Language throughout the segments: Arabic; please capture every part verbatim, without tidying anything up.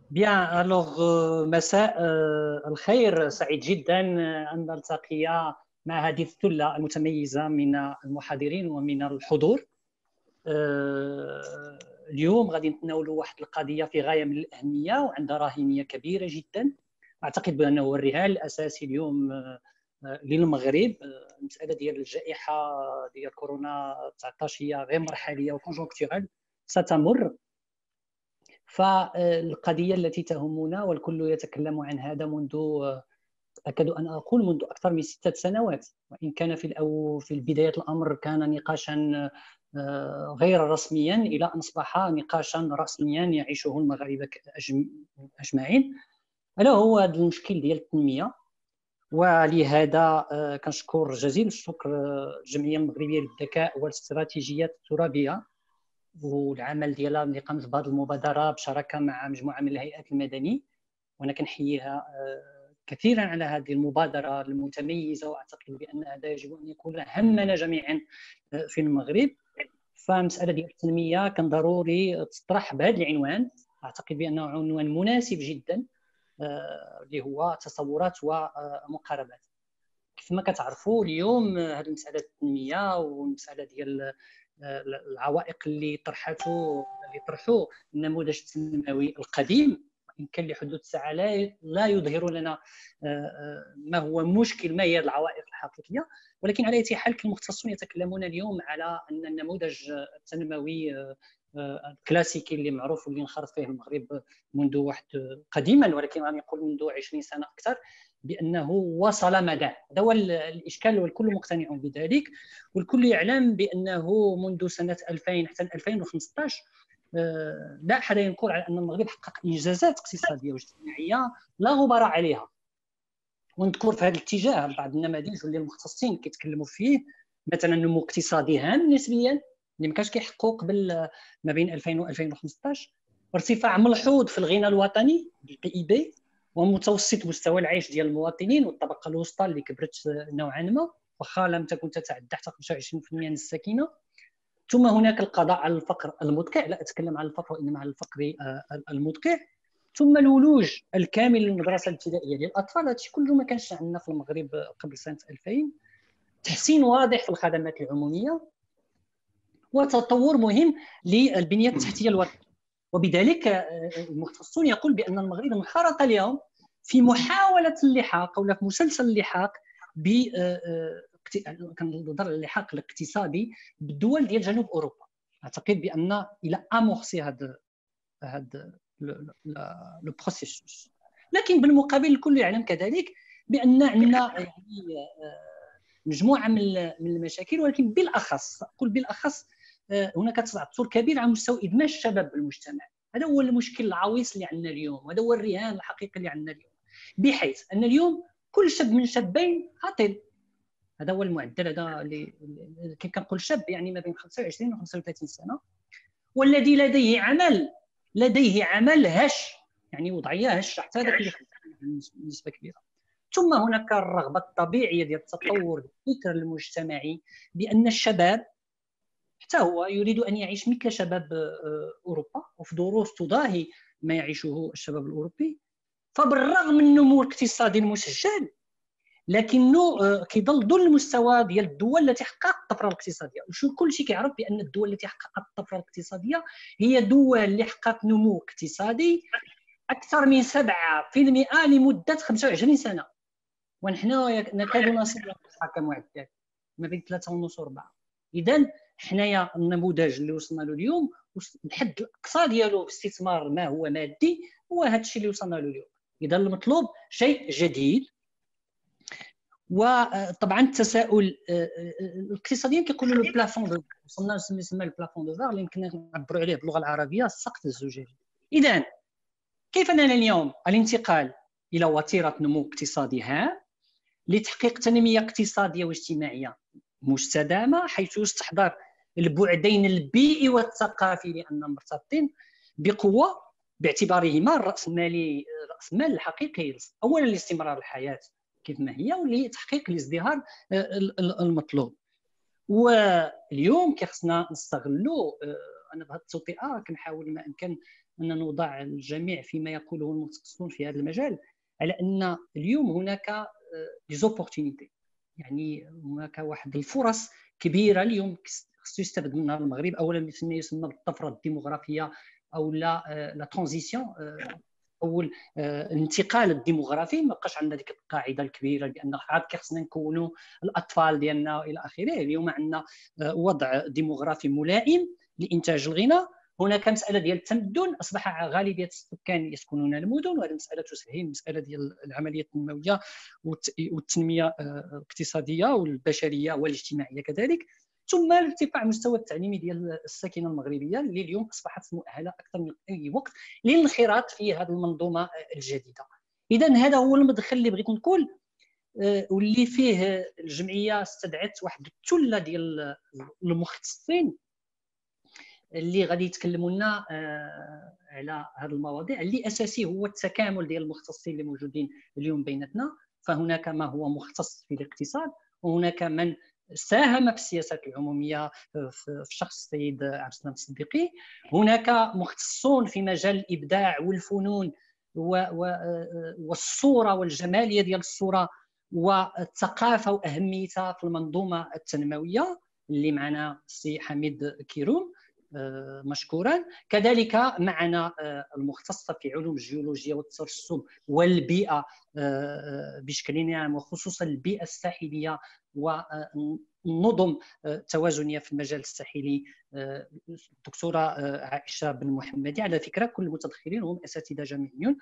بيان الوغ مساء آه، الخير. سعيد جدا آه، أن نلتقي مع هذه الثلة المتميزة من المحاضرين ومن الحضور. آه، اليوم غادي نتناولوا واحد القضية في غاية من الأهمية وعندها راهنية كبيرة جدا. أعتقد بأنه هو الرهان الأساسي اليوم آه، آه، للمغرب. آه، المسألة ديال الجائحة ديال كورونا تسعة عشر هي غير مرحلية وكونجونكتورال ستمر. فالقضية التي تهمنا والكل يتكلم عن هذا منذ أكاد أن أقول منذ أكثر من ستة سنوات، وإن كان في الأو في بداية الأمر كان نقاشا آه، غير رسميا إلى أن أصبح نقاشا رسميا يعيشه المغاربة أجمعين، ألا هو هذا المشكل ديال التنمية. ولهذا آه، كنشكر جزيل الشكر آه، الجمعية المغربية للذكاء والاستراتيجيات الترابية والعمل ديالها اللي قامت بهذه المبادره بشراكه مع مجموعه من الهيئات المدني، وانا كنحييها كثيرا على هذه المبادره المتميزه، واعتقد بان هذا يجب ان يكون همنا جميعا في المغرب. فمساله ديال التنميه كان ضروري تطرح بهذا العنوان، اعتقد بانه عنوان مناسب جدا اللي هو تصورات ومقاربات. كيف ما كتعرفوا اليوم هذه المساله التنميه والمساله ديال العوائق اللي طرحته اللي طرحوه النموذج التنموي القديم، وان كان لحدود الساعه لا لا يظهر لنا ما هو مشكل، ما هي العوائق الحقيقيه. ولكن على اي حال المختصون يتكلمون اليوم على ان النموذج التنموي الكلاسيكي اللي معروف واللي انخرط فيه المغرب منذ واحد قديما، ولكن غادي نقول منذ عشرين سنه اكثر، بانه وصل مداه. هذا هو الاشكال والكل مقتنع بذلك، والكل يعلم بانه منذ سنه ألفين حتى ألفين وخمسطاش لا احد ينكر على ان المغرب حقق انجازات اقتصاديه واجتماعيه لا غبار عليها. ونذكر في هذا الاتجاه بعض النماذج اللي المختصين كيتكلموا فيه، مثلا النمو الاقتصادي هام نسبيا اللي ما كانش كيحققوا قبل ما بين ألفين و ألفين وخمسطاش، ارتفاع ملحوظ في الغنى الوطني البي اي بي، ومتوسط مستوى العيش ديال المواطنين والطبقه الوسطى اللي كبرت نوعا ما واخا لم تكن تتعدى حتى خمسة وعشرين بالمئة من الساكنه. ثم هناك القضاء على الفقر المدقع، لا اتكلم عن الفقر وانما عن الفقر المدقع. ثم الولوج الكامل للمدرسه الابتدائيه للاطفال، هادشي كله ما كانش عندنا في المغرب قبل سنه ألفين. تحسين واضح في الخدمات العموميه، وتطور مهم للبنيه التحتيه الوطنيه. وبذلك المختصون يقول بان المغرب انخرط اليوم في محاوله اللحاق او في مسلسل اللحاق ب كنظر اللحاق الاقتصادي بالدول ديال جنوب اوروبا. اعتقد بان الى امورسي هذا هذا لو بروسيسوس. لكن بالمقابل الكل يعلم كذلك بان عندنا يعني مجموعه من المشاكل، ولكن بالاخص اقول بالاخص هناك تعثر كبير على مستوى ادماج الشباب بالمجتمع. هذا هو المشكل العويص اللي عندنا اليوم، وهذا هو الرهان الحقيقي اللي عندنا اليوم، بحيث ان اليوم كل شاب من شابين عاطل. هذا هو المعدل، هذا اللي كيف كنقول شاب يعني ما بين خمسة وعشرين و خمسة وثلاثين سنه، والذي لديه عمل لديه عمل هش، يعني وضعيه هشه حتى هذاك اللي نسبه كبيره. ثم هناك الرغبه الطبيعيه ديال التطور الفكر المجتمعي بان الشباب حتى هو يريد ان يعيش مثل شباب اوروبا وفي ظروف تضاهي ما يعيشه الشباب الاوروبي. فبالرغم من النمو الاقتصادي المسجل، لكنه كيظل دون المستوى ديال الدول التي حققت الطفره الاقتصاديه. وشو كل شيء كيعرف بان الدول التي حققت الطفره الاقتصاديه هي دول اللي حققت نمو اقتصادي اكثر من سبعة بالمئة لمده خمسة وعشرين سنه، ونحن نكاد نصل كمعدل ما بين ثلاثة ونص وأربعة. اذا حنايا النموذج اللي وصلنا له اليوم الحد الاقصى ديالو باستثمار ما هو مادي هو هذا الشيء اللي وصلنا له اليوم. اذا المطلوب شيء جديد. وطبعا التساؤل الاقتصاديين كيقولوا له بلافون دو، وصلنا نسمى البلافون دو فار اللي يمكن نعبروا عليه باللغه العربيه السقف الزجاجي. اذا كيف اننا اليوم الانتقال الى وتيره نمو اقتصادي هام لتحقيق تنميه اقتصاديه واجتماعيه مستدامه، حيث يستحضر البعدين البيئي والثقافي لان مرتبطين بقوه باعتبارهما الراسمالي راس مال الحقيقي. اولا لاستمرار الحياه كيف ما هي ولتحقيق الازدهار المطلوب. واليوم كيخصنا نستغلوا، انا بهذه التوطئه كنحاول ما امكن أن نوضع الجميع فيما يقوله المتخصصون في هذا المجال على أن اليوم هناك ديزوبورتينيتي، يعني هناك واحد الفرص كبيرة اليوم خصو يستفد منها المغرب، أولا فيما يسمى بالطفرة الديموغرافية أو لا لا ترانزيسيون، اول الانتقال الديموغرافي. ما بقاش عندنا ديك القاعده الكبيره بان عاد خصنا نكونوا الاطفال ديالنا الى اخره. اليوم عندنا وضع ديموغرافي ملائم لانتاج الغناء. هناك مساله ديال التمدن، اصبح غالبيه السكان يسكنون المدن، وهذه مساله تسهل المساله ديال العمليه التنمويه والتنميه الاقتصاديه والبشريه والاجتماعيه كذلك. ثم ارتفاع مستوى التعليمي ديال الساكنه المغربيه اللي اليوم اصبحت مؤهله اكثر من اي وقت للانخراط في هذه المنظومه الجديده. اذا هذا هو المدخل اللي بغيت نقول، واللي فيه الجمعيه استدعت واحد الثله ديال المختصين اللي غادي يتكلموا لنا على هذه المواضيع، اللي اساسي هو التكامل ديال المختصين اللي موجودين اليوم بيناتنا. فهناك ما هو مختص في الاقتصاد، وهناك من ساهم في السياسات العموميه في شخص السيد عبد السلام الصديقي. هناك مختصون في مجال الابداع والفنون والصوره والجماليه ديال الصوره والثقافه واهميتها في المنظومه التنمويه، اللي معنا السي حميد كيروم مشكورا. كذلك معنا المختصه في علوم الجيولوجيا والترسب والبيئه بشكل عام، وخصوصا البيئه الساحليه والنظم التوازنيه في المجال الساحلي، الدكتوره عائشه بن محمدي. على فكره كل المتدخلين هم اساتذه جامعيون.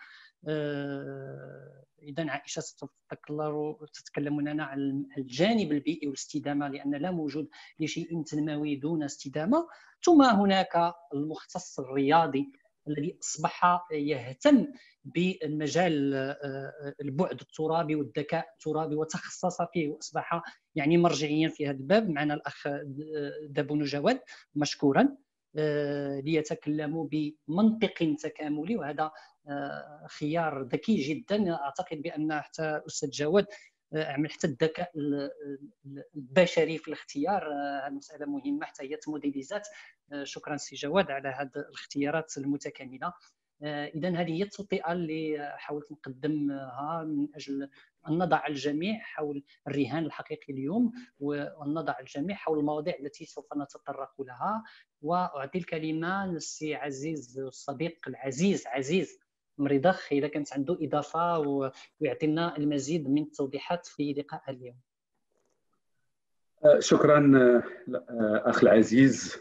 اذا عائشه ستتكلم لنا عن الجانب البيئي والاستدامه، لان لا موجود لشيء تنموي دون استدامه. ثم هناك المختص الرياضي الذي اصبح يهتم بالمجال البعد الترابي والذكاء الترابي وتخصص فيه، واصبح يعني مرجعيا في هذا الباب. معنا الاخ دابون جواد مشكورا ليتكلموا بمنطق تكاملي، وهذا خيار ذكي جدا. اعتقد بان حتى الاستاذ جواد عمل حتى الذكاء البشري في الاختيار، هذه مساله مهمه حتى هي موديليزات. شكرا سي جواد على هذه الاختيارات المتكامله. اذا هذه هي التوطئه اللي حاولت نقدمها من اجل ان نضع الجميع حول الرهان الحقيقي اليوم، وان نضع الجميع حول المواضيع التي سوف نتطرق لها. واعطي الكلمه للسي عزيز الصديق العزيز عزيز مريضخ اذا كانت عنده اضافه ويعطينا المزيد من التوضيحات في لقاء اليوم. شكرا اخ العزيز.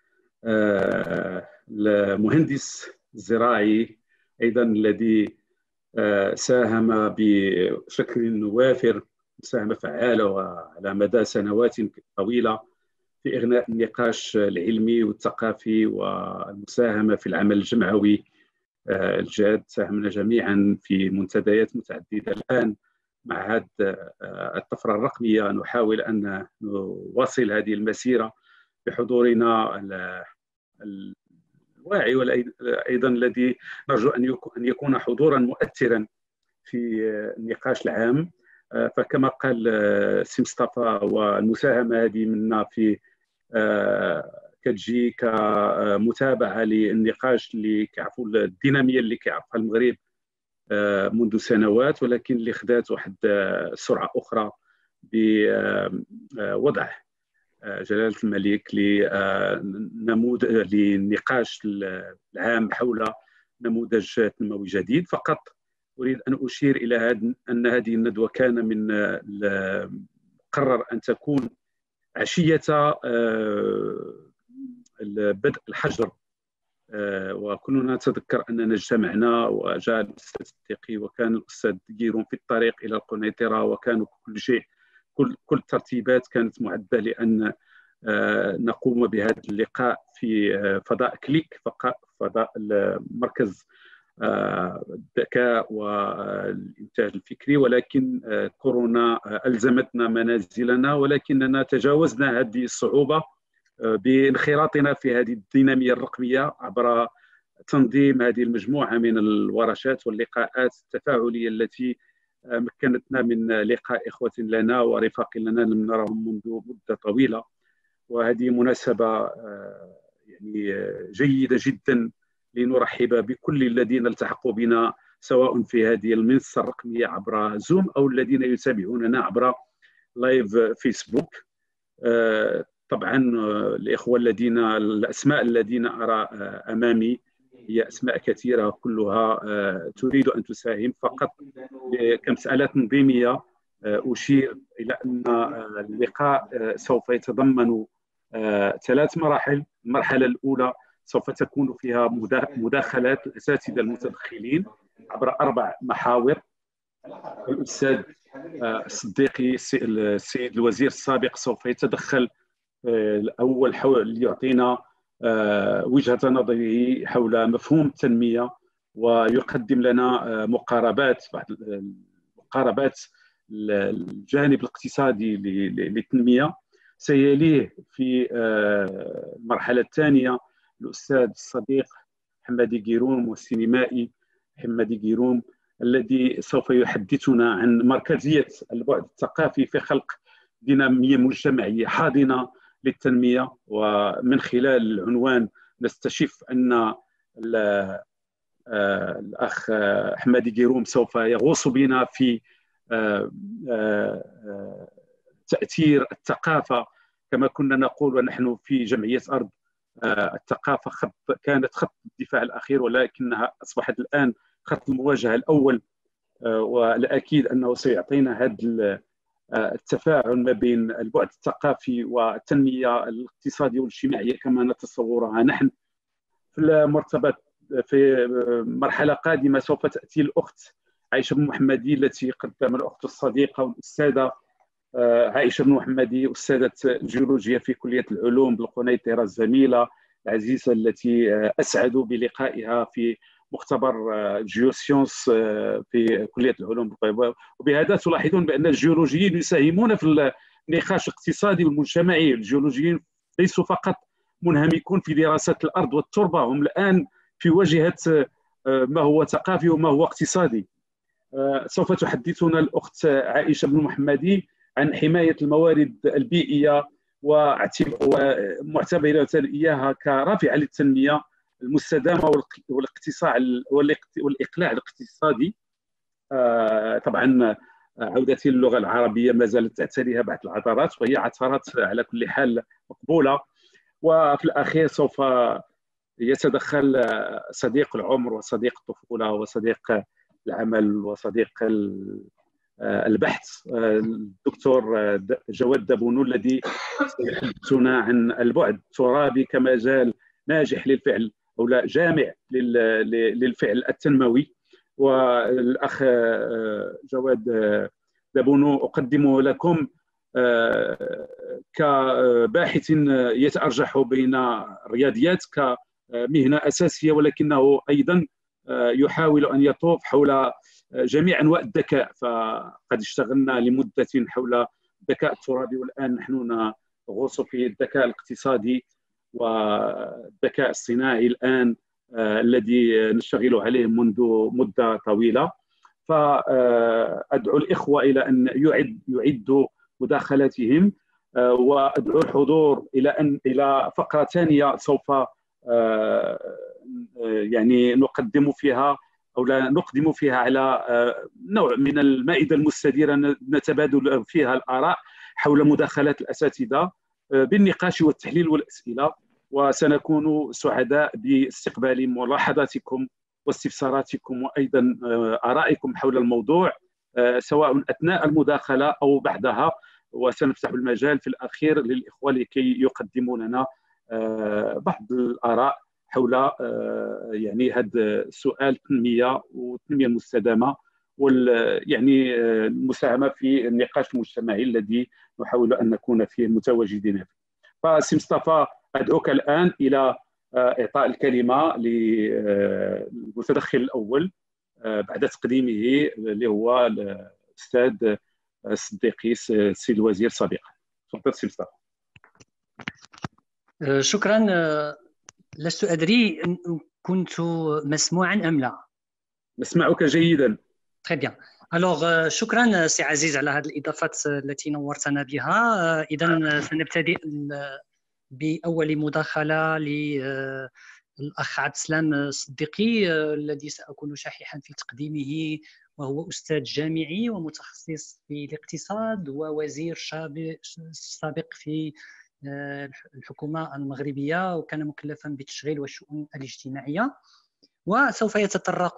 المهندس الزراعي ايضا الذي ساهم بشكل وافر، مساهمه فعاله وعلى مدى سنوات طويله في اغناء النقاش العلمي والثقافي والمساهمه في العمل الجمعوي الجاد. ساهمنا جميعا في منتديات متعدده. الان مع هذه الطفره الرقميه نحاول ان نواصل هذه المسيره بحضورنا الواعي، وايضا الذي نرجو ان يكون حضورا مؤثرا في النقاش العام. فكما قال سي مصطفى، والمساهمه هذه منا في كتجي كمتابعه للنقاش اللي كيعرفوا الديناميه اللي كيعرفها المغرب منذ سنوات، ولكن اللي خدات واحد سرعه اخرى بوضع جلاله الملك لنموذج للنقاش العام حول نموذج تنموي جديد. فقط اريد ان اشير الى ان هذه الندوه كان من مقرر ان تكون عشيه بدء الحجر، وكلنا نتذكر اننا اجتمعنا وجاء الاستاذ الصديقي وكان الاستاذ كيروم في الطريق الى القنيطره، وكانوا كل شيء كل كل الترتيبات كانت معده لان نقوم بهذا اللقاء في فضاء كليك، فضاء مركز الذكاء والإنتاج الفكري. ولكن كورونا ألزمتنا منازلنا، ولكننا تجاوزنا هذه الصعوبة بانخراطنا في هذه الدينامية الرقمية عبر تنظيم هذه المجموعة من الورشات واللقاءات التفاعلية التي مكنتنا من لقاء إخوة لنا ورفاق لنا لم نرهم منذ مدة طويلة. وهذه مناسبة يعني جيدة جدا لنرحب بكل الذين التحقوا بنا سواء في هذه المنصة الرقمية عبر زوم أو الذين يتابعوننا عبر لايف فيسبوك. طبعا الإخوة الذين الأسماء الذين أرى أمامي هي أسماء كثيرة كلها تريد أن تساهم، فقط كمسألة تنظيمية أشير إلى أن اللقاء سوف يتضمن ثلاث مراحل. المرحلة الأولى سوف تكون فيها مداخلات الأساتذة المتدخلين عبر أربع محاور. الأستاذ الصديقي السيد الوزير السابق سوف يتدخل الأول حول ليعطينا وجهة نظره حول مفهوم التنمية ويقدم لنا مقاربات بعض المقاربات الجانب الاقتصادي للتنمية. سيليه في المرحلة الثانية الأستاذ الصديق حمادي قيروم والسينمائي حمادي قيروم الذي سوف يحدثنا عن مركزية البعد الثقافي في خلق دينامية مجتمعية حاضنة للتنمية. ومن خلال العنوان نستشف أن الأخ حمادي قيروم سوف يغوص بنا في تأثير الثقافة، كما كنا نقول ونحن في جمعية أرض الثقافة خط كانت خط الدفاع الأخير ولكنها أصبحت الآن خط المواجهة الأول، والأكيد أنه سيعطينا هذا التفاعل ما بين البعد الثقافي والتنمية الاقتصادية والاجتماعية كما نتصورها نحن. في المرتبط في مرحلة قادمة سوف تأتي الأخت عائشة بن محمدي التي قدم الأخت الصديقة والأستاذة عائشة بن محمدي أستاذة الجيولوجيا في كلية العلوم بالقنيطرة الزميلة العزيزة التي أسعد بلقائها في مختبر جيوسيونس في كلية العلوم. وبهذا تلاحظون بأن الجيولوجيين يساهمون في النقاش الاقتصادي والمجتمعي. الجيولوجيين ليسوا فقط منهمكون في دراسة الأرض والتربة، هم الآن في واجهة ما هو ثقافي وما هو اقتصادي. سوف تحدثنا الأخت عائشة بن محمدي عن حماية الموارد البيئية ومعتبرة إياها كرافعة للتنمية المستدامة والاقتصاع والإقلاع الاقتصادي. طبعا عودتي للغة العربية ما زالت تعتريها بعض العثرات وهي عثرات على كل حال مقبولة. وفي الأخير سوف يتدخل صديق العمر وصديق الطفولة وصديق العمل وصديق البحث الدكتور جواد دابونو الذي سيحدثنا عن البعد الترابي كمجال ناجح للفعل أو لا جامع للفعل التنموي. والأخ جواد دابونو أقدمه لكم كباحث يتأرجح بين الرياضيات كمهنة أساسية، ولكنه أيضا يحاول أن يطوف حول جميع أنواع الذكاء. فقد اشتغلنا لمدة حول الذكاء الترابي والآن نحن نغوص في الذكاء الاقتصادي والذكاء الصناعي الآن الذي نشتغل عليه منذ مدة طويلة. فأدعو الإخوة إلى أن يعد يعدوا مداخلاتهم، وأدعو الحضور إلى أن إلى فقرة ثانية سوف يعني نقدم فيها أو لا نقدم فيها على نوع من المائدة المستديرة نتبادل فيها الآراء حول مداخلات الأساتذة بالنقاش والتحليل والأسئلة. وسنكون سعداء باستقبال ملاحظاتكم واستفساراتكم وأيضا آرائكم حول الموضوع سواء أثناء المداخلة أو بعدها. وسنفتح المجال في الأخير للإخوة لكي يقدموا لنا بعض الآراء حول يعني هذا السؤال التنمية والتنمية المستدامة وال يعني المساهمة في النقاش المجتمعي الذي نحاول أن نكون فيه متواجدين فيه. فسي مصطفى أدعوك الآن إلى إعطاء الكلمة للمتدخل الأول بعد تقديمه اللي هو الأستاذ الصديقي السيد الوزير سابقا. تفضل سي مصطفى. شكرا. لست أدري إن كنت مسموعا أم لا. نسمعك جيدا. Très bien. Alors شكرا سي عزيز على هذه الإضافات التي نورتنا بها. إذا سنبتدئ بأول مداخلة الأخ عبد السلام الصديقي الذي سأكون شحيحا في تقديمه، وهو أستاذ جامعي ومتخصص في الاقتصاد ووزير سابق في الحكومة المغربية، وكان مكلفا بالتشغيل والشؤون الاجتماعية. وسوف يتطرق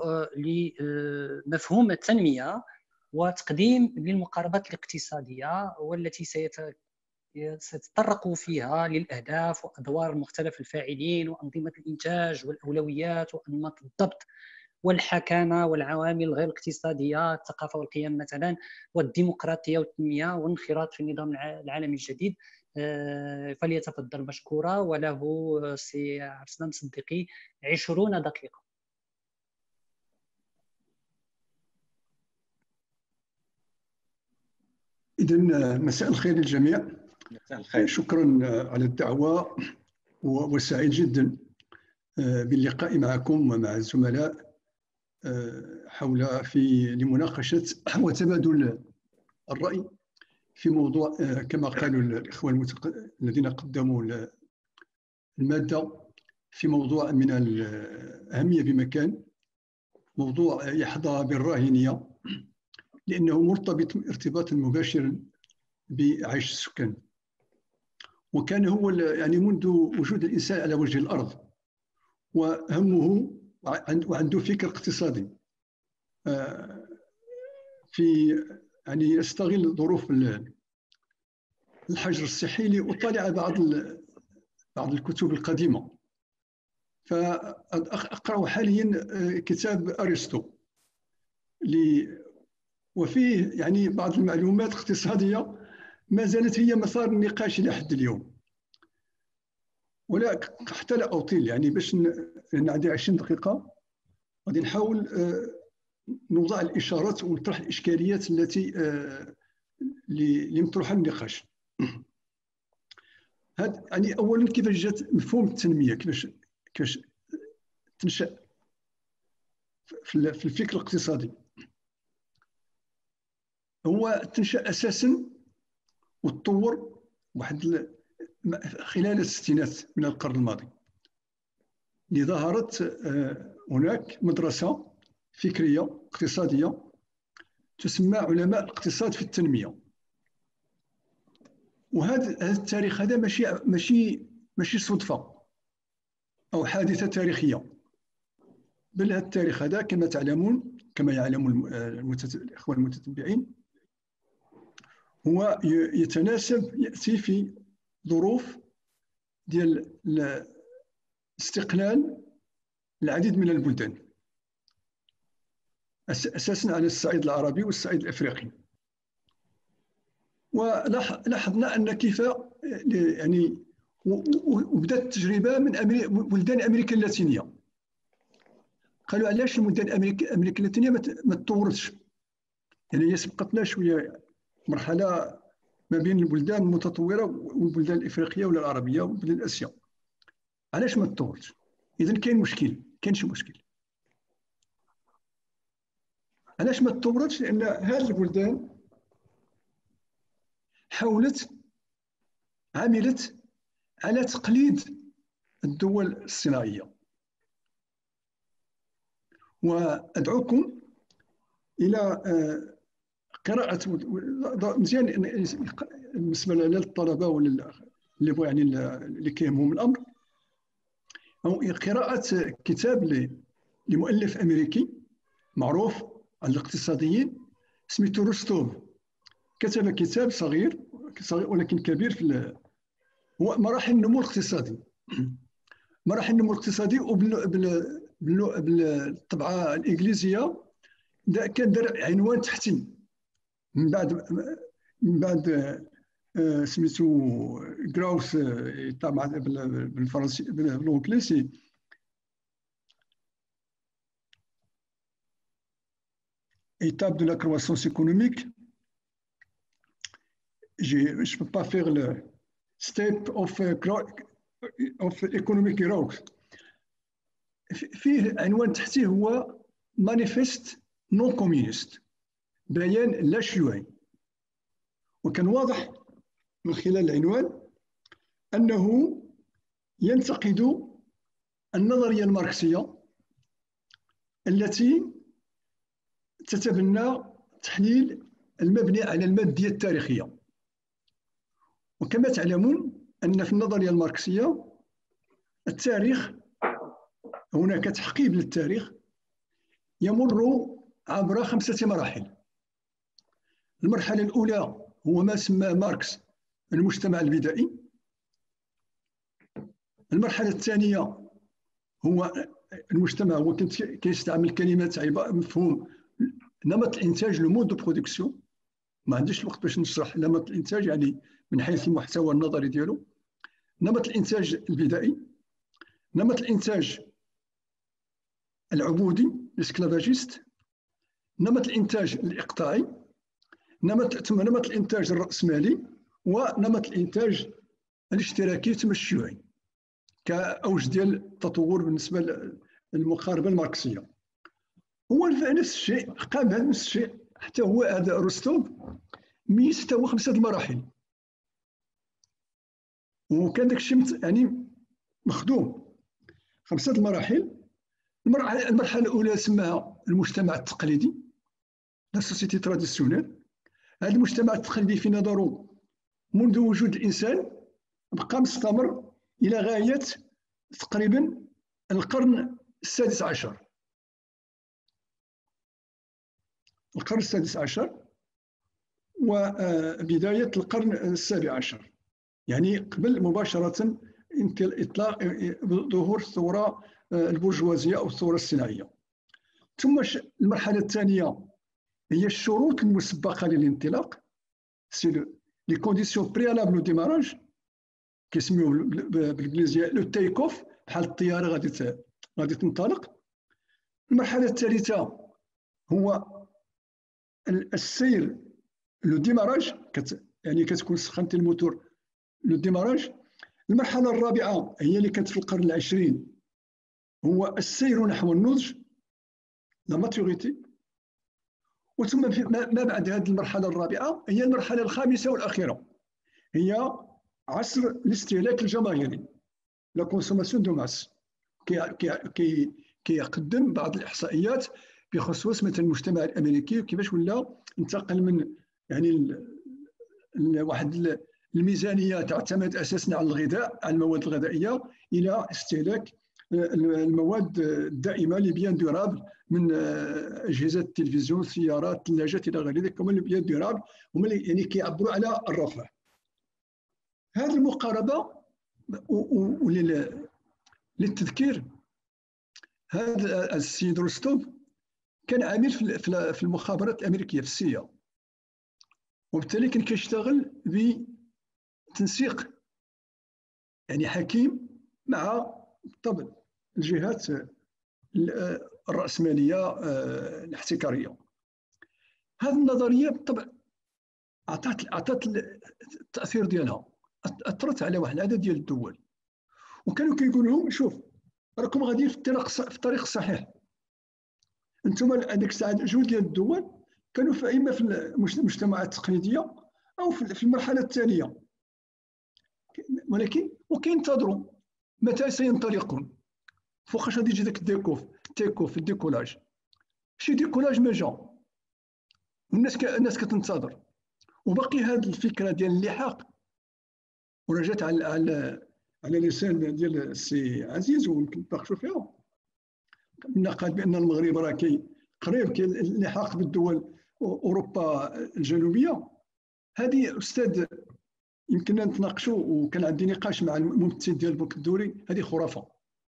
لمفهوم التنمية وتقديم للمقاربات الاقتصادية، والتي سيتطرق فيها للأهداف وأدوار مختلف الفاعلين وأنظمة الإنتاج والأولويات وأنماط الضبط والحكامة والعوامل غير الاقتصادية، الثقافة والقيم مثلا، والديمقراطية والتنمية والانخراط في النظام العالمي الجديد. فليتفضل مشكورا، وله سي عبد السلام صديقي عشرون دقيقة. إذن مساء الخير للجميع. مساء الخير. شكرا على الدعوة، وسعيد جدا باللقاء معكم ومع الزملاء حول في لمناقشة وتبادل الرأي في موضوع كما قالوا الإخوة المتق... الذين قدموا المادة، في موضوع من الأهمية بمكان، موضوع يحظى بالراهنية لأنه مرتبط ارتباطا مباشرا بعيش السكان، وكان هو يعني منذ وجود الإنسان على وجه الأرض وهمه وعنده فكر اقتصادي في يعني يستغل ظروف الحجر الصحي لأطالع بعض بعض الكتب القديمة. فأقرأ حاليا كتاب أرسطو وفيه يعني بعض المعلومات اقتصادية ما زالت هي مسار النقاش إلى حد اليوم. ولا حتى لا أطيل يعني باش لأن عندي عشرين دقيقة غادي نحاول نوضع الإشارات ونطرح الإشكاليات التي اللي مطروحة للنقاش. هاد يعني أولا كيفاش جات مفهوم التنمية، كيفاش كيفاش تنشأ في الفكر الاقتصادي. هو تنشأ أساسا وتطور واحد خلال الستينات من القرن الماضي، اللي ظهرت هناك مدرسة فكرية اقتصادية تسمى علماء الاقتصاد في التنمية. وهذا التاريخ هذا ماشي ماشي ماشي صدفة أو حادثة تاريخية، بل هذا التاريخ هذا كما تعلمون كما يعلم الإخوة المتتبعين هو يتناسب يأتي في ظروف ديال استقلال العديد من البلدان، أساسا على الصعيد العربي والصعيد الأفريقي. ولاحظنا أن كيف يعني وبدأت التجربة من بلدان أمريكا اللاتينية. قالوا علاش البلدان أمريكا اللاتينية ما تطورتش، يعني هي سبقتنا شوية مرحلة ما بين البلدان المتطورة والبلدان الإفريقية ولا العربية وبلدان آسيا. علاش ما تطورتش؟ إذن كاين مشكل، كاين شي مشكل. علاش ما تطورتش؟ لأن هذه البلدان حاولت عملت على تقليد الدول الصناعية. وأدعوكم إلى قراءة مزيان بالنسبة للطلبة ولا اللي بغوا يعني اللي كيهمهم الأمر، أو قراءة كتاب لمؤلف أمريكي معروف عن الاقتصاديين سميتو روستوف. كتب كتاب صغير ولكن كبير في هو مراحل النمو الاقتصادي. مراحل النمو الاقتصادي بالطبعة الإنجليزية كان دار عنوان تحتي من بعد من بعد سميتو جراوس طبعا بالفرنسي بالانجليزي étape de la croissance économique. Je ne peux pas faire le step of, of economic growth. فيه عنوان تحتيه هو manifest non communist، بيان لا شيوعي. وكان واضح من خلال العنوان أنه ينتقد النظرية الماركسية التي تتبنى تحليل المبني على المادية التاريخية. وكما تعلمون أن في النظرية الماركسية التاريخ، هناك تحقيب للتاريخ يمر عبر خمسة مراحل. المرحلة الأولى هو ما سماه ماركس المجتمع البدائي. المرحلة الثانية هو المجتمع، هو كنت كيستعمل كلمات مفهوم نمط الإنتاج، لو مود دو برودكسيون. ما عنديش الوقت باش نشرح نمط الإنتاج يعني من حيث المحتوى النظري ديالو. نمط الإنتاج البدائي، نمط الإنتاج العبودي الاسكلافاجيست، نمط الإنتاج الإقطاعي، نمط ثم نمط الإنتاج الرأسمالي، ونمط الإنتاج الاشتراكي ثم الشيوعي كأوج ديال التطور بالنسبة للمقاربة الماركسية. هو نفس الشيء، قام بهذا نفس الشيء حتى هو هذا أرسطو ميز هو خمسة المراحل، وكان داك الشيء يعني مخدوم خمسة المراحل. المرحلة الأولى سماها المجتمع التقليدي، لا سوسيتي تراديسيونيل. هذا المجتمع التقليدي في نظره منذ وجود الإنسان بقى مستمر إلى غاية تقريبا القرن السادس عشر. القرن السادس عشر وبداية القرن السابع عشر، يعني قبل مباشرة إطلاق ظهور الثورة البرجوازية أو الثورة الصناعية. ثم المرحلة الثانية هي الشروط المسبقة للانطلاق، سي لي كونديسيون بريالابل او ديماراج، كيسميوه بالانجليزيه لو تيك اوف، بحال الطياره غادي غادي تنطلق. المرحله الثالثه هو السير لو ديماراج، كت يعني كتكون سخنتي الموتور لو ديماراج. المرحله الرابعه هي اللي كانت في القرن العشرين، هو السير نحو النضج، لا ماتوريتي. وثم ما بعد هذه المرحله الرابعه هي المرحله الخامسه والاخيره، هي عصر الاستهلاك الجماهيري، لا كونسوماسيون دو ماس. كي كيقدم بعض الاحصائيات بخصوص مثلا المجتمع الامريكي وكيفاش ولا انتقل من يعني ال واحد الميزانيه تعتمد اساسا على الغذاء، على المواد الغذائيه، الى استهلاك المواد الدائمه اللي بيان دورابل، من اجهزه التلفزيون، السيارات، الثلاجات الى غير ذلك. هما اللي بيان دورابل، هما اللي يعني كيعبروا على الرفاه. هذه المقاربه وللتذكير، هذا السيد روستوف كان عامل في المخابرات الامريكيه في السي، وبالتالي كان كيشتغل بتنسيق يعني حكيم مع بالطبع الجهات الرأسمالية الاحتكارية. هذه النظرية بالطبع أعطت أعطت التأثير ديالها، أثرت على واحد العدد ديال الدول، وكانوا كيقولوا لهم شوف راكم غاديين في الطريق في الطريق الصحيح. انتم هذيك الساعه جوج ديال الدول كانوا في اما في المجتمعات التقليديه او في المرحله الثانيه، ولكن وكينتظروا متى سينطلقون، فوقاش غادي يجي داك الديكوف التيكوف الديكولاج. شي ديكولاج ما جا، والناس ك... الناس كتنتظر، وباقي هذه الفكره ديال اللحاق ورجعت على على على لسان ديال السي عزيز ويمكن نتناقشوا فيها. كنا قال بان المغرب راه كي قريب كي اللحاق بالدول اوروبا الجنوبيه. هذه استاذ يمكننا نتناقشوا، وكان عندي نقاش مع الممثل ديال البنك الدولي، هذه خرافه.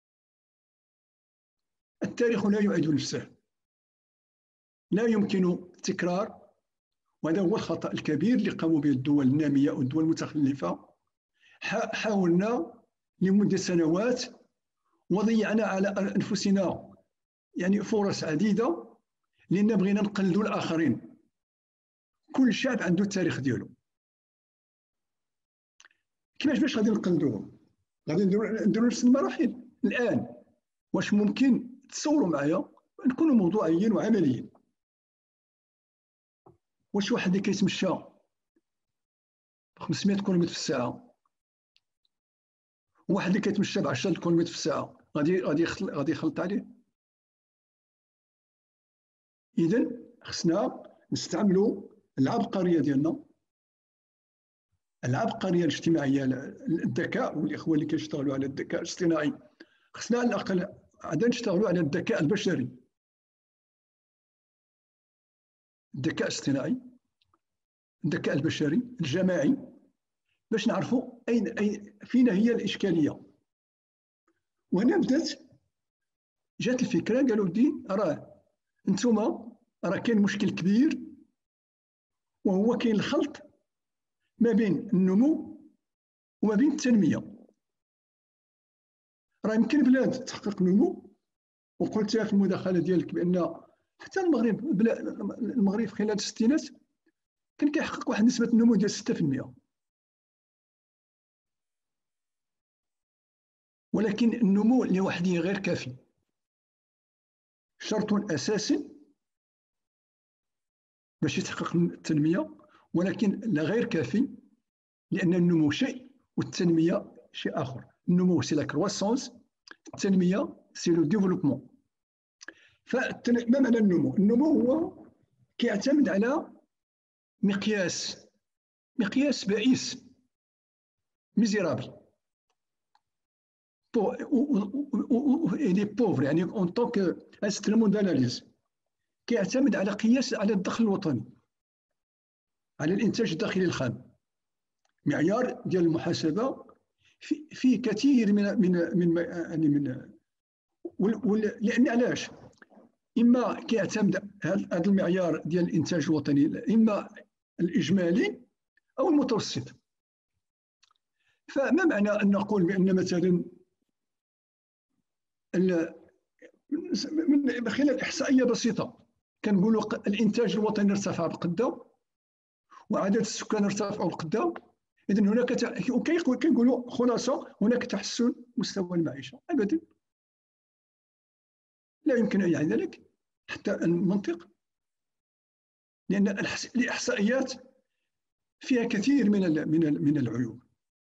التاريخ لا يعيد نفسه، لا يمكن التكرار، وهذا هو الخطأ الكبير اللي قاموا به الدول الناميه والدول المتخلفه. حاولنا لمده سنوات وضيعنا على انفسنا يعني فرص عديده، لان بغينا نقلدوا الاخرين. كل شعب عنده التاريخ ديالو، كيفاش باش غادي نقلدوهم؟ غادي نديروا نفس المراحل الان. واش ممكن تصوروا معايا نكونوا موضوعيين وعمليين؟ واش واحد اللي كيتمشى خمسمائة كيلومتر في الساعه، وواحد اللي كيتمشى ب عشرة كيلومتر في الساعه، غادي غادي غادي يخلط عليه. اذا خصنا نستعملوا العبقريه ديالنا، العبقريه الاجتماعيه، الذكاء، والاخوه اللي كيشتغلوا على الذكاء الاصطناعي خصنا على الاقل عاد نشتغلوا على الذكاء البشري، الذكاء الاصطناعي، الذكاء البشري الجماعي، باش نعرفوا اين اين فين هي الاشكاليه. وهنا بدات جات الفكره، قالوا ودي راه انتم راه كاين مشكل كبير، وهو كاين الخلط ما بين النمو وما بين التنميه. راه يمكن بلاد تحقق نمو، وقلتها في المداخله ديالك بان حتى المغرب، المغرب خلال الستينات كان كيحقق واحد نسبه النمو ديال ستة في المئة، ولكن النمو لوحده غير كافي، شرط اساسي باش يتحقق التنميه، ولكن لا غير كافي، لان النمو شيء والتنميه شيء اخر. النمو سي لا كرواسونس، التنميه سي لو ديفلوبمون. فما معنى النمو؟ النمو هو كيعتمد على مقياس مقياس بائس ميزيرابل، il est pauvre، يعني en tant que instrument d'analyse كيعتمد على قياس على الدخل الوطني، على الانتاج الداخلي الخام. معيار ديال المحاسبه فيه كثير من من من يعني من لان علاش؟ اما كيعتمد هذا المعيار ديال الانتاج الوطني اما الاجمالي او المتوسط. فما معنى ان نقول بان مثلا من خلال احصائيه بسيطه كنقولوا الانتاج الوطني ارتفع بقده وعدد السكان ارتفعوا بقده، اذا هناك كنقولوا خلاصه هناك تحسن مستوى المعيشه. ابدا، لا يمكن ان يعني ذلك حتى المنطق، لان الاحصائيات فيها كثير من من من العيوب.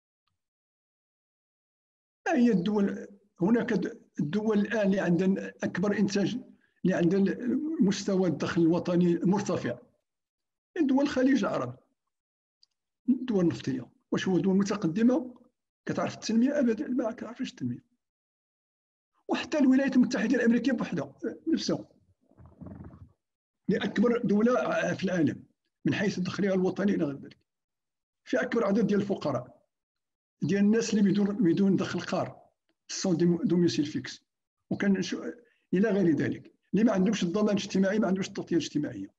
ما هي الدول؟ هناك الدول الان اللي عندها اكبر انتاج، اللي عندها مستوى الدخل الوطني مرتفع، دول الخليج العربي، الدول النفطيه. واش هو دول متقدمه كتعرف التنميه؟ ابدا، ما كتعرفش التنميه. وحتى الولايات المتحده الامريكيه بوحدها نفسها، لاكبر دوله في العالم من حيث دخلها الوطني الى غير ذلك، في اكبر عدد ديال الفقراء، ديال الناس اللي بدون بدون دخل قار، سون دوميسيل فيكس، وكان الى غير ذلك، اللي ما عندهمش الضمان الاجتماعي، ما عندهمش التغطيه الاجتماعيه.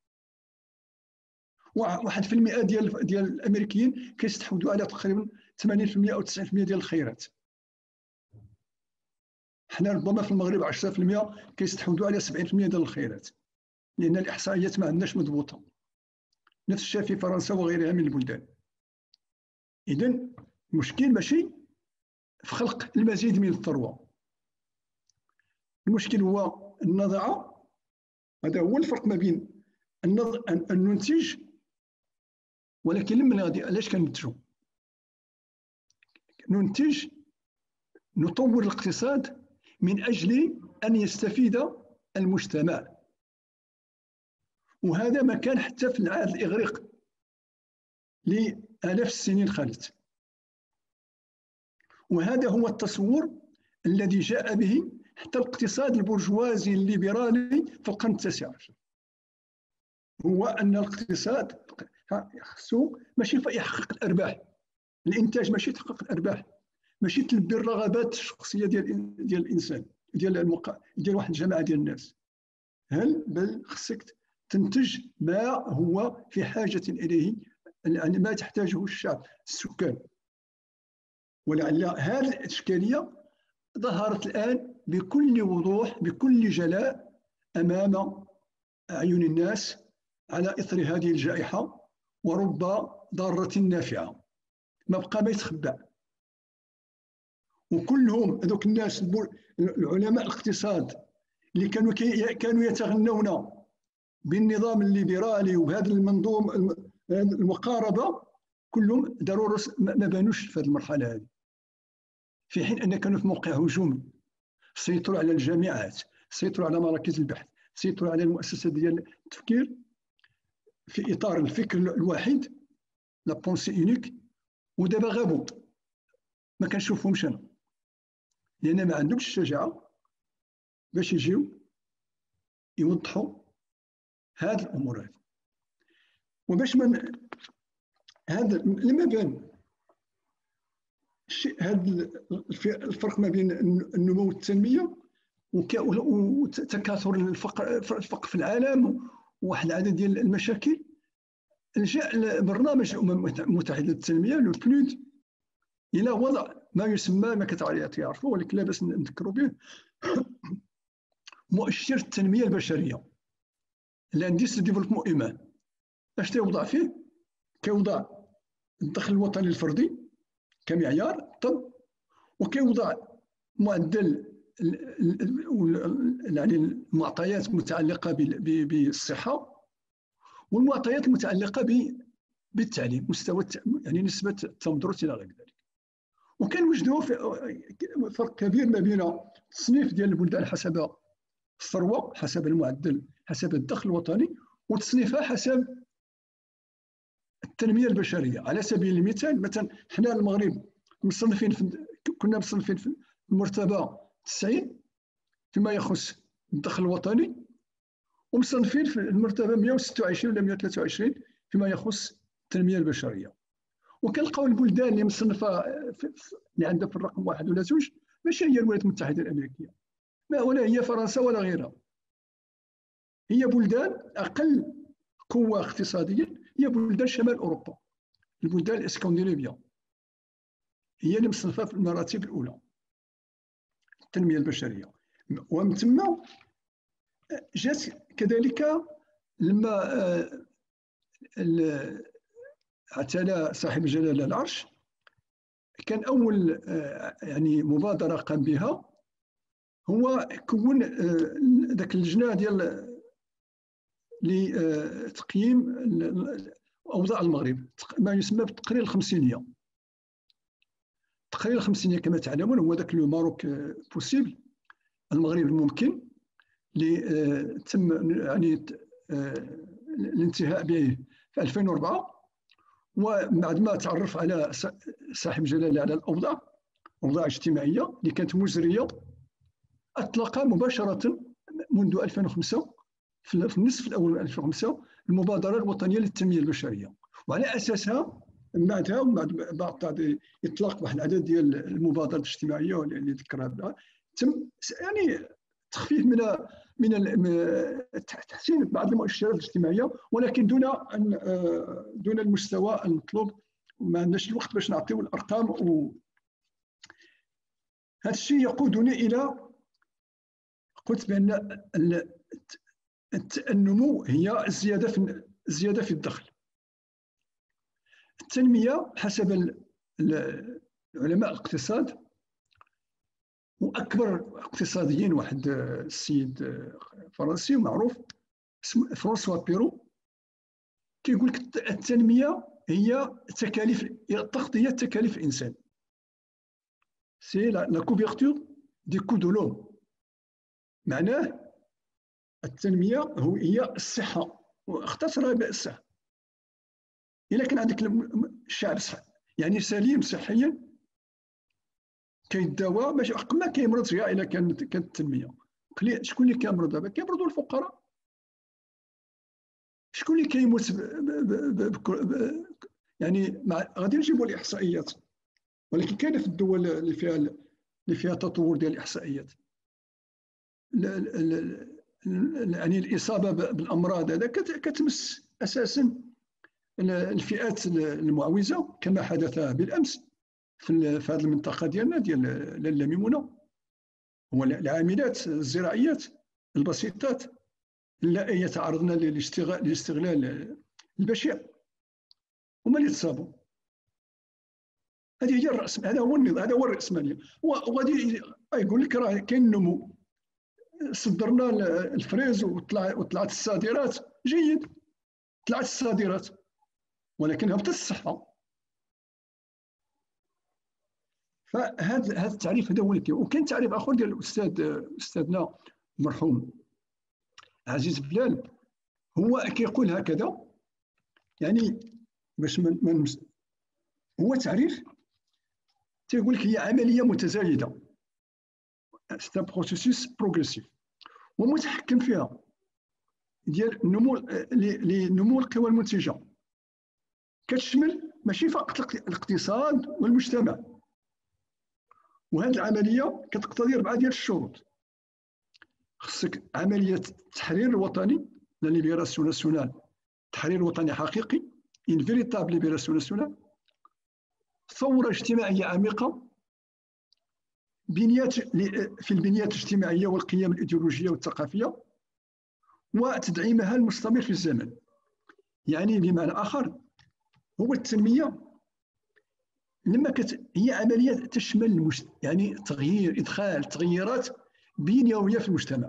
واحد في المئة ديال ديال الامريكيين كيستحوذوا على تقريبا ثمانين في المئة او تسعين في المئة ديال الخيرات. حنا ربما في المغرب عشرة في المئة كيستحوذوا على سبعين في المئة ديال الخيرات، لان الاحصائيات ما عندناش مضبوطه. نفس الشيء في فرنسا وغيرها من البلدان. اذا المشكل ماشي في خلق المزيد من الثروه، المشكل هو النضاعه. هذا هو الفرق ما بين ان ننتج، ولكن لما غادي علاش كننتجوا؟ ننتج نطور الاقتصاد من اجل ان يستفيد المجتمع، وهذا ما كان حتى في العهد الاغريق لالاف السنين خلت. وهذا هو التصور الذي جاء به حتى الاقتصاد البرجوازي الليبرالي في القرن التاسع عشر، هو ان الاقتصاد خصو ماشي يحقق الارباح، الانتاج ماشي تحقق الارباح، ماشي تلبي الرغبات الشخصيه ديال ديال الانسان، ديال المق... ديال واحد الجماعه ديال الناس، هل بل خصك تنتج ما هو في حاجه اليه، يعني ما تحتاجه الشعب، السكان. ولعل هذه الاشكاليه ظهرت الان بكل وضوح بكل جلاء امام اعين الناس على اثر هذه الجائحه، ورب ضاره نافعه ما بقى ما يتخبى. وكلهم هذوك الناس العلماء الاقتصاد اللي كانوا كانوا يتغنون بالنظام الليبرالي وبهذا المنظوم المقاربه، كلهم داروا ما بانوش في هذه المرحله هذه، في حين ان كانوا في موقع هجومي. سيطروا على الجامعات، سيطروا على مراكز البحث، سيطروا على المؤسسات ديال التفكير في اطار الفكر الواحد، لا بونسي اونيك. ودابا غابوا، ما كنشوفهمش انا، لان ما عندهمش الشجاعه باش يجيو يوضحوا هاد الامور هذه. وباش من هذا لما بان هذا الفرق ما بين النمو والتنميه وتكاثر الفقر الفقر في العالم وواحد العدد ديال المشاكل، جاء برنامج الامم المتحده للتنميه لو بلود الى وضع ما يسمى، ما كتعرفوا ولكن لا باس نذكروا به، مؤشر التنميه البشريه، الانديس ديفلوبمون ايمان. اش تيوضع فيه؟ كيوضع الدخل الوطني الفردي كمعيار طب، وكيوضع معدل يعني المعطيات المتعلقه بالصحه، والمعطيات المتعلقه بالتعليم، مستوى يعني نسبه التمدرس الى غير ذلك. وكان وجدوا فرق كبير ما بين التصنيف ديال البلدان حسب الثروه، حسب المعدل، حسب الدخل الوطني، وتصنيفها حسب التنميه البشريه. على سبيل المثال، مثلا حنا المغرب مصنفين في كنا مصنفين في المرتبه تسعين فيما يخص الدخل الوطني، ومصنفين في المرتبه مئة وستة وعشرين ولا مئة وثلاثة وعشرين فيما يخص التنميه البشريه. وكنلقاو البلدان اللي مصنفه اللي عندها في الرقم واحد ولا زوج ماشي هي الولايات المتحده الامريكيه، لا ولا هي فرنسا ولا غيرها. هي بلدان اقل قوه اقتصاديا، هي بلدان شمال اوروبا، البلدان الاسكندنافيه هي اللي مصنفه في المراتب الاولى التنميه البشريه. ومن ثم جات كذلك لما اعتلى صاحب الجلاله العرش، كان اول يعني مبادره قام بها هو كون ذاك اللجنه ديال لتقييم اوضاع المغرب، ما يسمى بالتقرير الخمسينيه. التقرير الخمسينيه كما تعلمون هو ذاك لو ماروك بوسيبل، المغرب الممكن، اللي تم يعني الانتهاء به في ألفين وأربعة. وبعد ما تعرف على صاحب جلاله على الاوضاع، اوضاع اجتماعيه اللي كانت مزريه، اطلق مباشره منذ ألفين وخمسة في النصف الاول من ألفين وخمسة المبادره الوطنيه للتنميه البشريه. وعلى اساسها من بعدها ومن بعد اطلاق واحد العدد ديال المبادرات الاجتماعيه اللي ذكرها، تم يعني تخفيف من من تحسين بعض المؤشرات الاجتماعيه، ولكن دون ان دون المستوى المطلوب. وما عندناش الوقت باش نعطيو الارقام. و هذا الشيء يقودني الى قلت بان النمو هي الزياده في الزياده في الدخل. التنميه حسب علماء الاقتصاد واكبر اقتصاديين، واحد السيد فرنسي معروف اسمه فرانسوا بيرو، كيقول لك التنميه هي تكاليف تغطيه تكاليف الانسان، سي لا كوفرتور دي كو دو لوم. معناه التنميه هو هي الصحه، واختصرها بالصحه. الا كان عندك الشعب يعني سليم صحيا كيداوى، باش ما كيمرضش كاع الا كانت كانت التنميه. شكون اللي كيمرض دابا؟ كيمرضوا الفقراء. شكون اللي كيموت يعني غادي نجيبوا الاحصائيات، ولكن كاينه في الدول اللي فيها اللي فيها تطور ديال الاحصائيات، يعني الاصابه بالامراض هذا كتمس اساسا الفئات المعوزه كما حدث بالامس في هذه المنطقه ديالنا ديال لاله ميمونه. هو العاملات الزراعيات البسيطات اللائي يتعرضن للاستغلال البشع هما اللي تصابوا. هذه هي الراس، هذا هو النظام، هذا هو الراسماليه. وغادي يقول لك راه كاين نمو، صدرنا الفريز وطلع وطلعت الصادرات، جيد، طلعت الصادرات ولكن هبطت الصحه. فهذا هذا التعريف هذا هو اللي كاين. وكاين تعريف اخر ديال الاستاذ استاذنا المرحوم عزيز بلال، هو كيقول هكذا، يعني باش من, من هو تعريف تيقول لك هي عمليه متزايده، سي ان بروسيسوس بروغريسيف ومتحكم فيها ديال النمو لنمو القوى المنتجه، كتشمل ماشي فقط الاقتصاد والمجتمع. وهذه العمليه كتقتضي اربعه ديال الشروط. خصك عمليه التحرير الوطني، لا ليبراسيون ناسيونال، تحرير وطني حقيقي، ان فيريتابل ليبراسيون ناسيونال، ثوره اجتماعيه عميقه، بنيات في البنيات الاجتماعيه والقيم الايديولوجيه والثقافيه، وتدعيمها المستمر في الزمن. يعني بمعنى اخر هو التنميه لما كت... هي عمليه تشمل المش... يعني تغيير ادخال تغييرات بنيويه في المجتمع.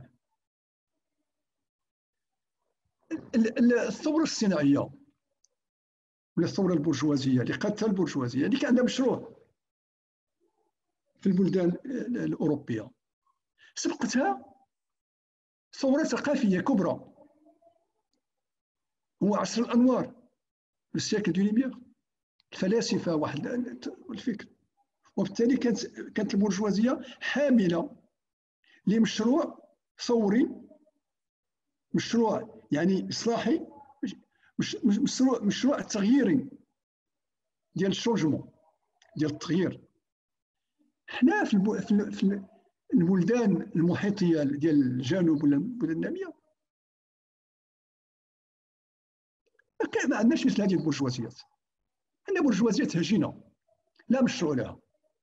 الثوره الصناعيه ولا الثوره البرجوازيه اللي قادتها البرجوازيه اللي كان عندها مشروع في البلدان الاوروبيه، سبقتها ثوره ثقافيه كبرى، هو عصر الانوار، السيكل دو ليميير، الفلاسفه واحد الفكر. وبالتالي كانت كانت البرجوازيه حامله لمشروع ثوري، مشروع يعني اصلاحي، مش مشروع مشروع تغييري ديال الشونجمون، ديال التغيير. حنا في البو في البلدان المحيطيه ديال الجنوب ولا البلدان الناميه ما عندناش مثل هذه البرجوازيات. عندنا برجوازيات هجينه لا مشروع لها،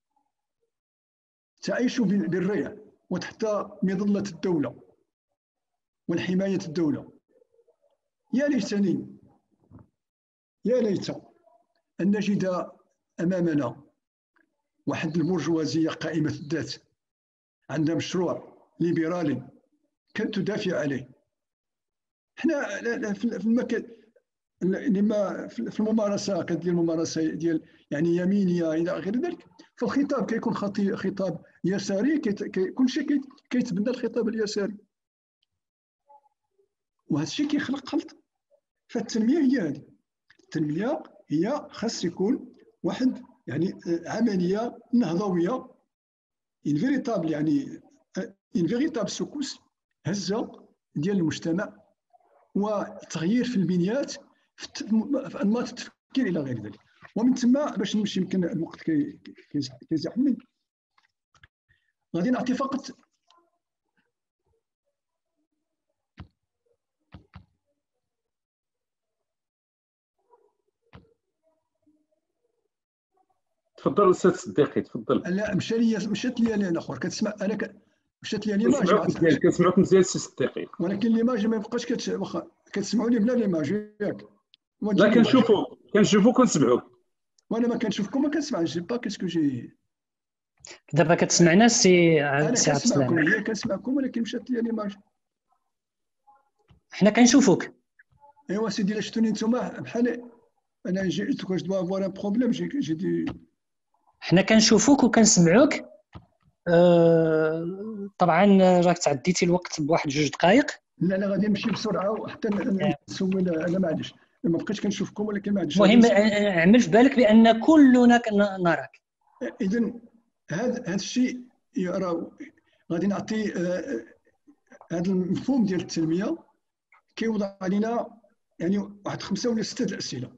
تعيش بالريع وتحت مظله الدوله والحمايه الدوله. يا ليتني يا ليت ان نجد امامنا واحد البرجوازيه قائمه الذات عندها مشروع ليبرالي كانت تدافع عليه. حنا في المكان لما في الممارسه كدير الممارسه ديال يعني يمينيه الى غير ذلك، فالخطاب كيكون خطاب يساري، كل شيء كيتبنى الخطاب اليساري، وهذا الشيء كيخلق خلط. فالتنميه هي هذه، التنميه هي خاص يكون واحد يعني عمليه نهضويه ان فيريتابل، يعني ان فيريتابل سكوس، هزه ديال المجتمع وتغيير في البنيات في انماط التفكير الى غير ذلك. ومن ثم باش نمشي، يمكن الوقت كيزحمني، غادي نعطي فقط تفضل استاذ صديقي تفضل. لا مشى لي مشات لي انا اخر كتسمع انا ك... مشات لي ليماج مزيان، كنسمعوك مزيان سي صديقي، ولكن ليماج ما يبقاش كت... واخا كتسمعوني بلا ليماج ياك. لا كنشوفوك كنشوفوك ونسمعوك. وانا ما كنشوفكم ما كنسمعش با كاسكو جي. دابا كتسمعنا سي انا سي عبد كنسمعكم، السلام؟ هي كنسمعكم ولكن مشات لي ليماج. حنا كنشوفوك. ايوا سيدي، لا شفتوني نتوما بحال انا جيت كو جو دو افوار ان بروبليم جي جي دي. حنا كنشوفوك وكنسمعوك. أه طبعا راك تعديتي الوقت بواحد جوج دقائق. لا لا غادي نمشي بسرعه حتى نسول. انا معليش ما بقيتش كنشوفكم ولكن معليش. المهم اعمل في بالك بان كلنا نراك. اذا هذا هذا الشيء يرى. غادي نعطي هذا المفهوم ديال التنميه كيوضع علينا يعني واحد خمسه ولا سته الاسئله.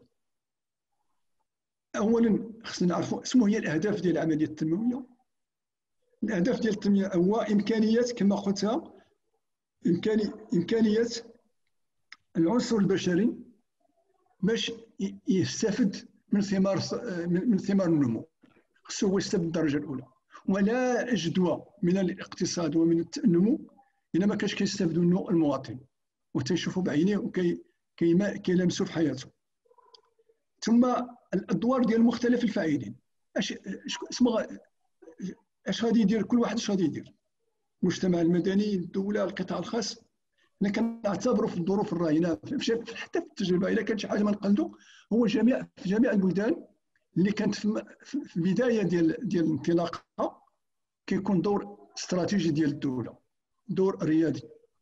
اولا خصنا نعرفوا شنو هي الاهداف ديال العمليه التنمويه. الاهداف ديال التنميه هو امكانيات كما قلتها، امكاني امكانيه العنصر البشري باش يستفد من ثمار من ثمار النمو. خصو هو يستفد الدرجه الاولى، ولا جدوى من الاقتصاد ومن النمو الا ما كانش كيستافد منه المواطن وتيشوفوا بعينيه وكي كيلمسوا في حياته. ثم الادوار ديال مختلف الفاعلين، اش اسمها اش غادي يدير كل واحد، اش غادي يدير المجتمع المدني، الدوله، القطاع الخاص. انا كنعتبروا في الظروف الراهنه حتى في التجربه الا كانت شي حاجه ما نقلدوا، هو جميع في جميع البلدان اللي كانت في البدايه ديال ديال الانطلاقه كيكون دور استراتيجي ديال الدوله، دور ريادي.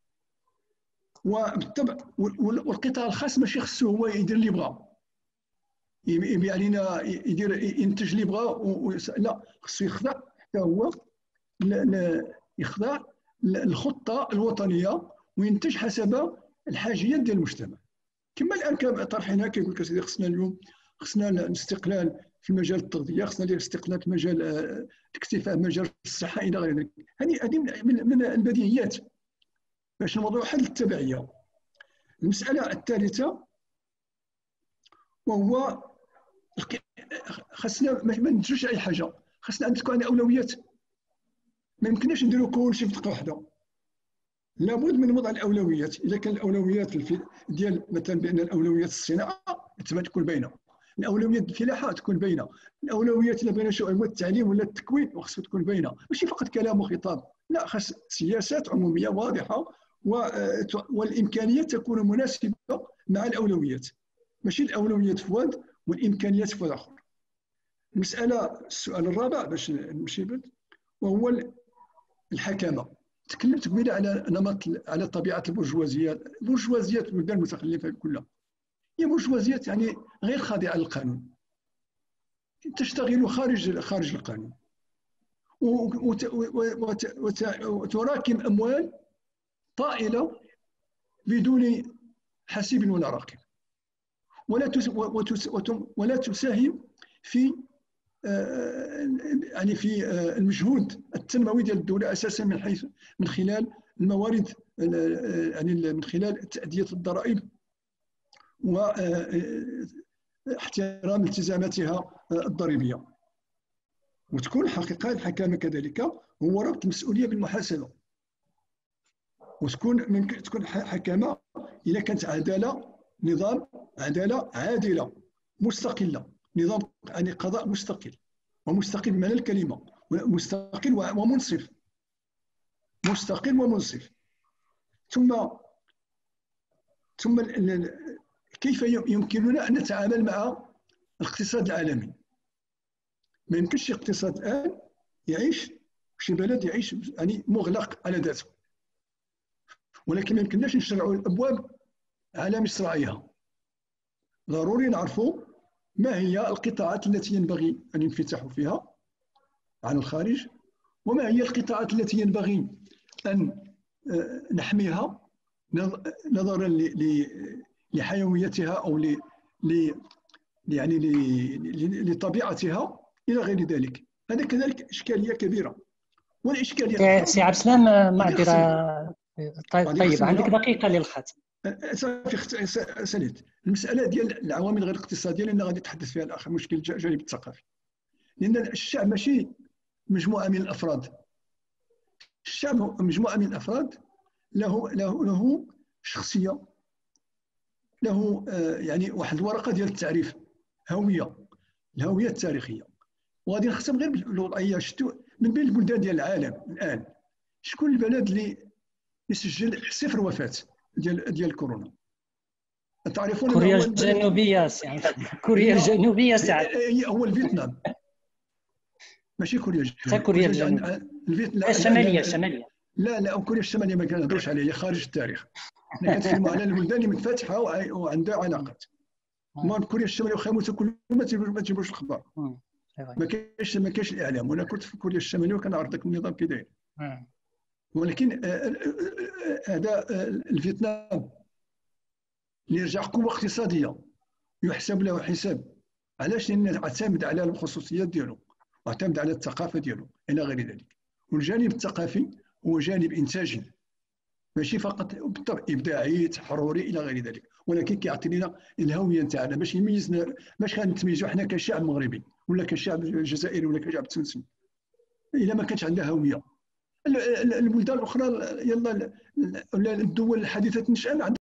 وبالطبع والقطاع الخاص ماشي خصو هو يدير اللي بغا، يبيع لنا يدير ينتج اللي بغا، لا، خصو يخضع حتى هو يخضع الخطه الوطنيه وينتج حسب الحاجيات ديال المجتمع. كما الان طرحنا كيقول لك سيدي خصنا اليوم خصنا الاستقلال في مجال التغذيه، خصنا الاستقلال في مجال الاكتفاء في مجال الصحه الى غير ذلك. هذه هذه من البديهيات باش الموضوع حل التبعيه. المساله الثالثه وهو خصنا ما نديروش اي حاجه، خصنا تكون عندنا اولويات. ما يمكنناش نديرو كلشي في دقه واحده، لابد من وضع الاولويات. اذا كان الاولويات ديال مثلا بان الاولويات الصناعه تكون باينه، الاولويات الفلاحه تكون باينه، الاولويات الا بغينا شو هو التعليم ولا التكوين وخصو تكون باينه، ماشي فقط كلام وخطاب، لا، خاص سياسات عموميه واضحه والامكانيات تكون مناسبه مع الاولويات، ماشي الاولويات في واد والامكانيات في واد اخر. المساله السؤال الرابع باش نمشي بد وهو الحكامه. تكلمت قبيله على نمط على طبيعه البرجوازيه، البرجوازيات البلدان المتخلفه كلها هي برجوازيات يعني غير خاضعه للقانون، تشتغل خارج خارج القانون وتراكم اموال طائله بدون حسيب ولا راقب، ولا ولا تساهم في يعني في المجهود التنموي ديال الدوله اساسا من حيث من خلال الموارد، يعني من خلال تاديه الضرائب واحترام التزاماتها الضريبيه. وتكون حقيقه الحكامه كذلك هو ربط المسؤوليه بالمحاسبه، وتكون ممكن تكون حكامه اذا كانت عداله، نظام عداله عادله مستقله، نظام يعني قضاء مستقل ومستقل بمعنى الكلمه، مستقل ومنصف، مستقل ومنصف. ثم ثم كيف يمكننا ان نتعامل مع الاقتصاد العالمي؟ ما يمكنش اقتصاد الان يعيش شي بلد يعيش يعني مغلق على ذاته، ولكن ما يمكنناش نشرعوا الابواب على مصراعيها. ضروري نعرفوا ما هي القطاعات التي ينبغي ان ينفتحوا فيها عن الخارج، وما هي القطاعات التي ينبغي ان نحميها نظرا لحيويتها او ل يعني لطبيعتها الى غير ذلك. هذا كذلك اشكاليه كبيره. والاشكاليه سي عبد السلام معذره، طيب عندك دقيقه للختم. صافي ساليت. المساله ديال العوامل غير الاقتصاديه لان غادي نتحدث فيها الاخر، مشكل الجانب الثقافي، لان الشعب ماشي مجموعه من الافراد، الشعب مجموعه من الافراد له له له شخصيه، له يعني واحد الورقه ديال التعريف، هويه، الهويه التاريخيه. وغادي نختم غير بالوضعيه. شفتوا من بين البلدان ديال العالم الان شكون البلد اللي يسجل صفر وفاه ديال ديال كورونا؟ تعرفون كوريا الجنوبيه سي كوريا الجنوبيه ساعات هو الفيتنام، ماشي كوريا الجنوبيه، كوريا الجنوبيه الفيتنام الشماليه الشماليه لا لا كوريا الشماليه ما كنهضروش عليها، هي خارج التاريخ. حنا كنتكلموا على البلدان اللي متفتحه وعندها علاقات. المهم كوريا الشماليه واخا موتوا كلهم ما تجيبوش الاخبار، ما كاينش ما كاينش الاعلام. وانا كنت في كوريا الشماليه وكنعرف ذاك النظام كي داير. ولكن هذا الفيتنام اللي رجع قوه اقتصاديه يحسب له حساب. علاش؟ لان اعتمد على الخصوصيات ديالو واعتمد على الثقافه ديالو الى غير ذلك. والجانب الثقافي هو جانب انتاجي ماشي فقط بالطبع ابداعي تحرري الى غير ذلك، ولكن كيعطي لنا الهويه نتاعنا باش يميزنا، باش غنتميزوا حنا كشعب مغربي ولا كشعب جزائري ولا كشعب تونسي الا ما كانش عندها هويه. البلدان الاخرى يلا الدول الحديثه النشأة